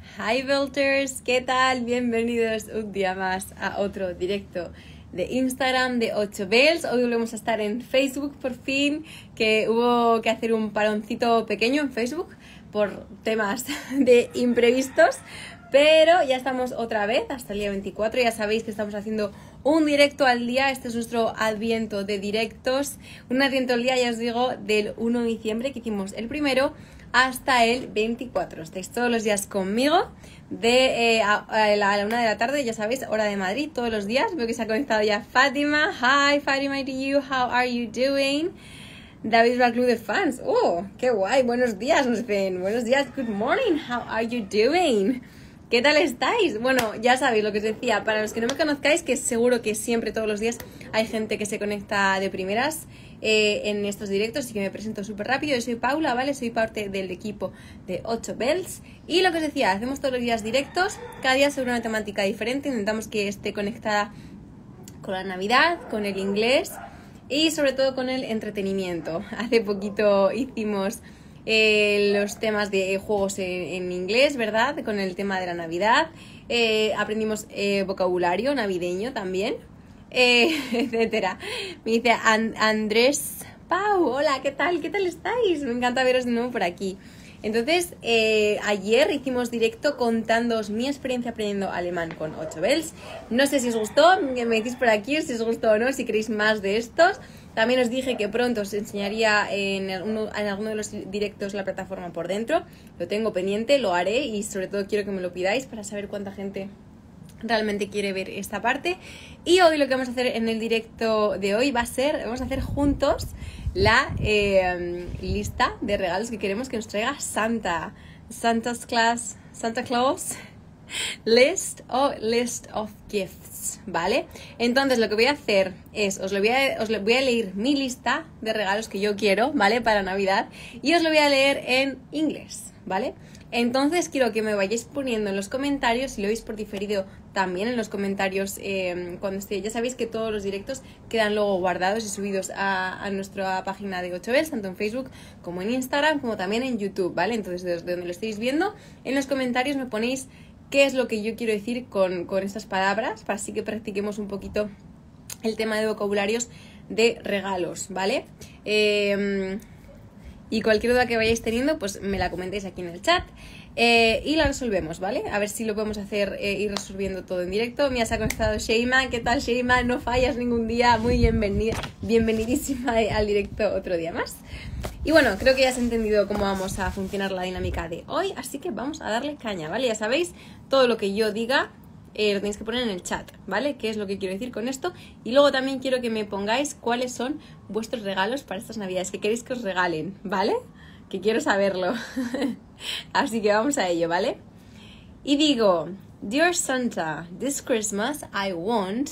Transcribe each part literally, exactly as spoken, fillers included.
Hi Belters, ¿qué tal? Bienvenidos un día más a otro directo de Instagram de ocho Bells. Hoy volvemos a estar en Facebook por fin, que hubo que hacer un paroncito pequeño en Facebook por temas de imprevistos, pero ya estamos otra vez hasta el día veinticuatro. Ya sabéis que estamos haciendo un directo al día. Este es nuestro adviento de directos, un adviento al día, ya os digo, del uno de diciembre, que hicimos el primero, hasta el veinticuatro. Estáis todos los días conmigo de eh, a, a, la, a la una de la tarde, ya sabéis, hora de Madrid, todos los días. Veo que se ha conectado ya Fátima. Hi Fátima to you, how are you doing? David va al club de fans. Oh, qué guay, buenos días, nos dicen. Buenos días, good morning, how are you doing? ¿Qué tal estáis? Bueno, ya sabéis lo que os decía. Para los que no me conozcáis, que seguro que siempre, todos los días, hay gente que se conecta de primeras eh, en estos directos, así que me presento súper rápido. Yo soy Paula, ¿vale? Soy parte del equipo de ocho Bells. Y lo que os decía, hacemos todos los días directos, cada día sobre una temática diferente. Intentamos que esté conectada con la Navidad, con el inglés y sobre todo con el entretenimiento. Hace poquito hicimos Eh, los temas de juegos en, en inglés, ¿verdad? Con el tema de la Navidad. Eh, aprendimos eh, vocabulario navideño también, eh, etcétera. Me dice And- Andrés Pau, hola, ¿qué tal? ¿Qué tal estáis? Me encanta veros de nuevo por aquí. Entonces, eh, ayer hicimos directo contándoos mi experiencia aprendiendo alemán con ocho Bells. No sé si os gustó, que me decís por aquí si os gustó o no, si queréis más de estos. También os dije que pronto os enseñaría en alguno, en alguno de los directos la plataforma por dentro. Lo tengo pendiente, lo haré y sobre todo quiero que me lo pidáis para saber cuánta gente realmente quiere ver esta parte. Y hoy lo que vamos a hacer en el directo de hoy va a ser, vamos a hacer juntos la eh, lista de regalos que queremos que nos traiga Santa. Santa's Claus, Santa Claus list o list of gifts, ¿vale? Entonces lo que voy a hacer es, os, lo voy a, os lo voy a leer mi lista de regalos que yo quiero, ¿vale? Para Navidad, y os lo voy a leer en inglés, ¿vale? Entonces quiero que me vayáis poniendo en los comentarios, si lo veis por diferido también en los comentarios eh, cuando esté. Ya sabéis que todos los directos quedan luego guardados y subidos a, a nuestra página de ocho Bells, tanto en Facebook como en Instagram, como también en YouTube, ¿vale? Entonces desde donde lo estéis viendo, en los comentarios me ponéis qué es lo que yo quiero decir con, con estas palabras, para así que practiquemos un poquito el tema de vocabularios de regalos, ¿vale? Eh, y cualquier duda que vayáis teniendo, pues me la comentáis aquí en el chat eh, y la resolvemos, ¿vale? A ver si lo podemos hacer, eh, ir resolviendo todo en directo. Mira, se ha conectado Sheima. ¿Qué tal, Sheima? No fallas ningún día. Muy bienvenida, bienvenidísima al directo otro día más. Y bueno, creo que ya has entendido cómo vamos a funcionar la dinámica de hoy, así que vamos a darle caña, ¿vale? Ya sabéis, todo lo que yo diga eh, lo tenéis que poner en el chat, ¿vale? ¿Qué es lo que quiero decir con esto? Y luego también quiero que me pongáis cuáles son vuestros regalos para estas navidades, que queréis que os regalen, ¿vale? Que quiero saberlo. Así que vamos a ello, ¿vale? Y digo, Dear Santa, this Christmas I want,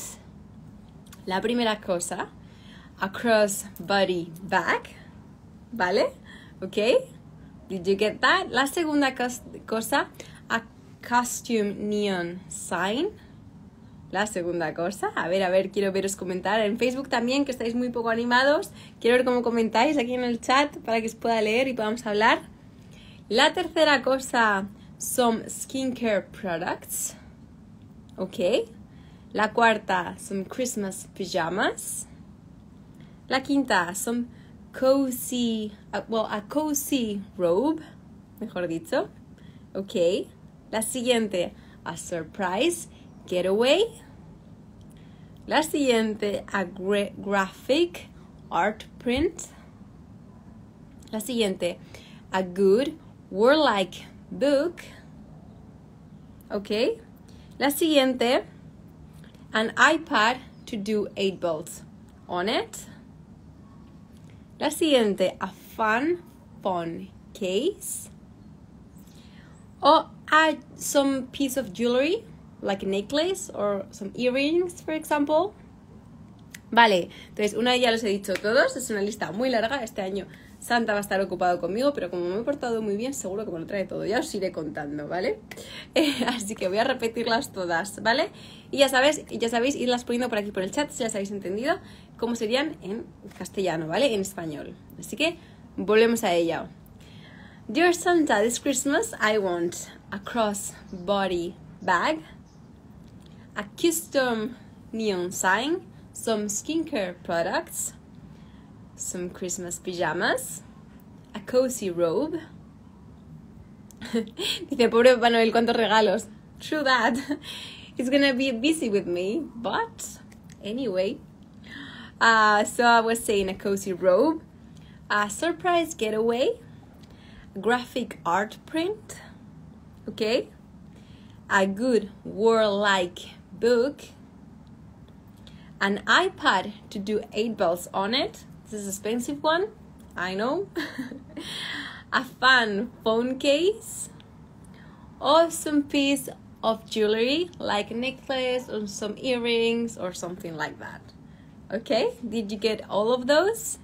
la primera cosa, a crossbody bag, ¿vale? ¿Ok? Did you get that? La segunda cos- cosa, a costume neon sign. La segunda cosa, a ver, a ver, quiero veros comentar en Facebook también, que estáis muy poco animados. Quiero ver cómo comentáis aquí en el chat para que os pueda leer y podamos hablar. La tercera cosa, some skincare products. ¿Ok? La cuarta, some Christmas pajamas. La quinta, some cozy, uh, well, a cozy robe, mejor dicho. Ok. La siguiente, a surprise getaway. La siguiente, a gra- graphic art print. La siguiente, a good warlike book. Ok. La siguiente, an iPad to do eight bolts on it. La siguiente, a fun phone case. O a some piece of jewelry, like a necklace or some earrings, for example. Vale, entonces una ya los he dicho todos, es una lista muy larga. Este año Santa va a estar ocupado conmigo, pero como me he portado muy bien, seguro que me lo trae todo. Ya os iré contando, ¿vale? Eh, así que voy a repetirlas todas, ¿vale? Y ya sabéis, ya sabéis, irlas poniendo por aquí por el chat, si las habéis entendido, cómo serían en castellano, ¿vale? En español. Así que volvemos a ella. Dear Santa, this Christmas I want a crossbody bag, a custom neon sign, some skincare products, some Christmas pajamas, a cozy robe. Dice, pobre Papá Noel, cuántos regalos. True that. He's gonna be busy with me, but anyway. Uh, so I was saying a cozy robe, a surprise getaway, a graphic art print, okay, a good word-like book, an iPad to do eight bells on it. This is an expensive one, I know. A fun phone case, or some piece of jewelry like a necklace or some earrings or something like that. Okay, did you get all of those?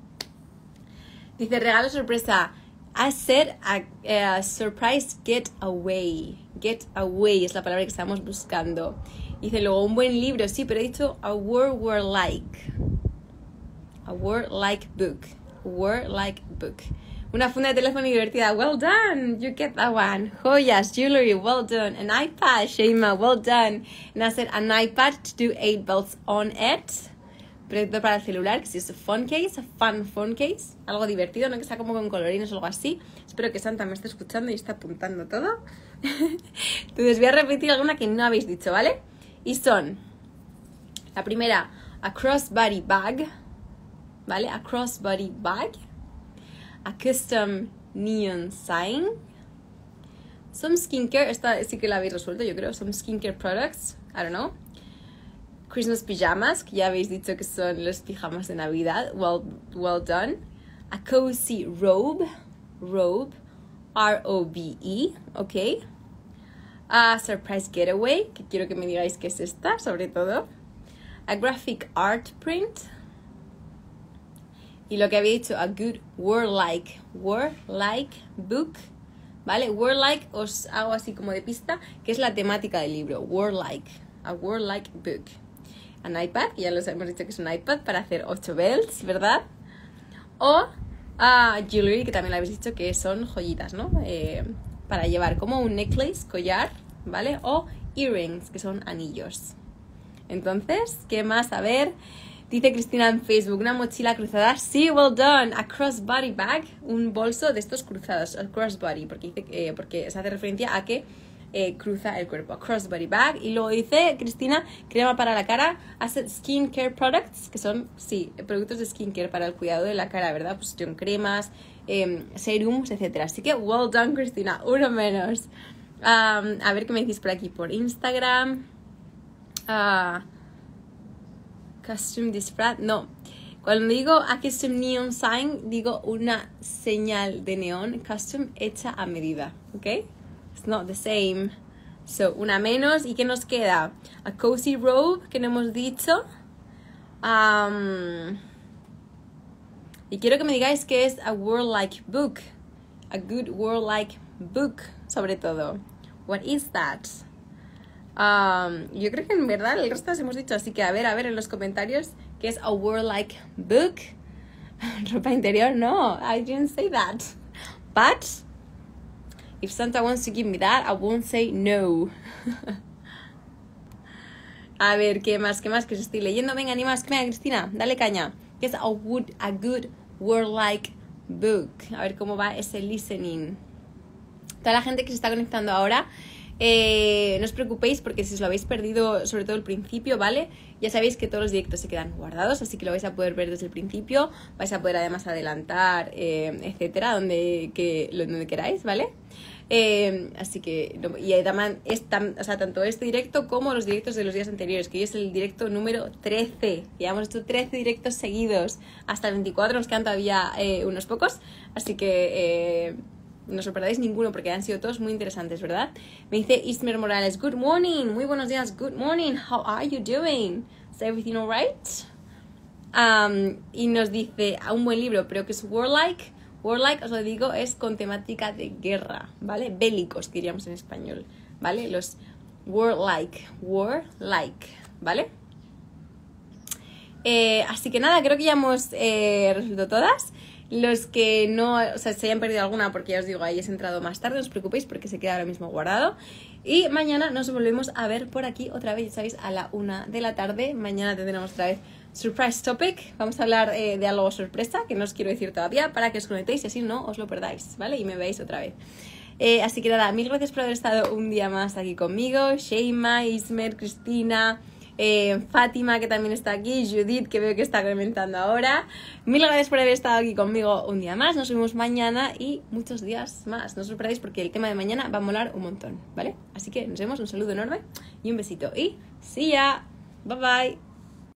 Dice, regalo sorpresa. I said a, a surprise getaway. Getaway es la palabra que estamos buscando. Dice luego un buen libro. Sí, pero he dicho a word word like. A word like book. Word like book. Una funda de teléfono divertida. Well done. You get that one. Joyas, jewelry. Well done. An iPad, Sheima. Well done. And I said an iPad to do eight bells on it. Proyecto para el celular, que si es phone case, a fun phone case, algo divertido, no que sea como con colorines o algo así. Espero que Santa me esté escuchando y esté apuntando todo. Entonces voy a repetir alguna que no habéis dicho, ¿vale? Y son, la primera, a crossbody bag, ¿vale? A crossbody bag, a custom neon sign, some skincare, esta sí que la habéis resuelto yo creo, some skincare products, I don't know. Christmas pajamas, que ya habéis dicho que son los pijamas de Navidad. Well, well done. A cozy robe. Robe. R O B E. Ok. A surprise getaway, que quiero que me digáis qué es esta, sobre todo. A graphic art print. Y lo que había dicho, a good word-like. Word-like book. ¿Vale? Word-like, os hago así como de pista, que es la temática del libro. Word-like. A word-like book. An iPad, ya los hemos dicho que es un iPad para hacer ocho bells, ¿verdad? O uh, jewelry, que también lo habéis dicho que son joyitas, ¿no? Eh, para llevar como un necklace, collar, ¿vale? O earrings, que son anillos. Entonces, ¿qué más? A ver, dice Cristina en Facebook, una mochila cruzada. Sí, well done. A crossbody bag, un bolso de estos cruzados, a crossbody, porque, dice, eh, porque se hace referencia a que Eh, cruza el cuerpo, a crossbody bag. Y luego dice Cristina, crema para la cara, hace skincare products, que son, sí, productos de skincare para el cuidado de la cara, ¿verdad? Pues son cremas, eh, serums, etcétera. Así que well done, Cristina, uno menos. Um, a ver qué me decís por aquí, por Instagram. Uh, custom display, no. Cuando digo a custom neon sign, digo una señal de neón custom hecha a medida, ¿ok? It's not the same. So, una menos. ¿Y qué nos queda? A cozy robe, que no hemos dicho. Um, y quiero que me digáis que es a word-like book. A good word-like book, sobre todo. What is that? Um, yo creo que en verdad el resto las hemos dicho. Así que a ver, a ver en los comentarios qué es a word-like book. Ropa interior, no. I didn't say that. But if Santa wants to give me that, I won't say no. A ver, ¿qué más? ¿Qué más que os estoy leyendo? Venga, ni más. Venga, Cristina, dale caña. ¿Qué es a, wood, a good word-like book? A ver cómo va ese listening. Toda la gente que se está conectando ahora, eh, no os preocupéis porque si os lo habéis perdido, sobre todo el principio, ¿vale? Ya sabéis que todos los directos se quedan guardados, así que lo vais a poder ver desde el principio. Vais a poder además adelantar, eh, etcétera, donde, que, donde queráis, ¿vale? Eh, así que, y además, es tan, o sea, tanto este directo como los directos de los días anteriores, que hoy es el directo número trece. Ya hemos hecho trece directos seguidos. Hasta el veinticuatro nos quedan todavía eh, unos pocos, así que eh, no os perdáis ninguno porque han sido todos muy interesantes, ¿verdad? Me dice Ismer Morales, good morning, muy buenos días, good morning, how are you doing? Is everything alright? Um, y nos dice, a un buen libro, pero que es warlike. Warlike, os lo digo, es con temática de guerra, ¿vale? Bélicos, diríamos en español, ¿vale? Los warlike, warlike, ¿vale? Eh, así que nada, creo que ya hemos eh, resuelto todas. Los que no, o sea, se hayan perdido alguna, porque ya os digo, ahí has entrado más tarde, no os preocupéis porque se queda ahora mismo guardado. Y mañana nos volvemos a ver por aquí otra vez, ya sabéis, a la una de la tarde. Mañana tendremos otra vez Surprise Topic. Vamos a hablar eh, de algo sorpresa, que no os quiero decir todavía, para que os conectéis y así no os lo perdáis, ¿vale? Y me veáis otra vez. Eh, así que nada, mil gracias por haber estado un día más aquí conmigo. Sheima, Ismer, Cristina... Eh, Fátima, que también está aquí, Judith, que veo que está comentando ahora. Mil gracias por haber estado aquí conmigo un día más. Nos vemos mañana y muchos días más. No os lo perdáis porque el tema de mañana va a molar un montón, ¿vale? Así que nos vemos, un saludo enorme y un besito. Y see ya. Bye bye.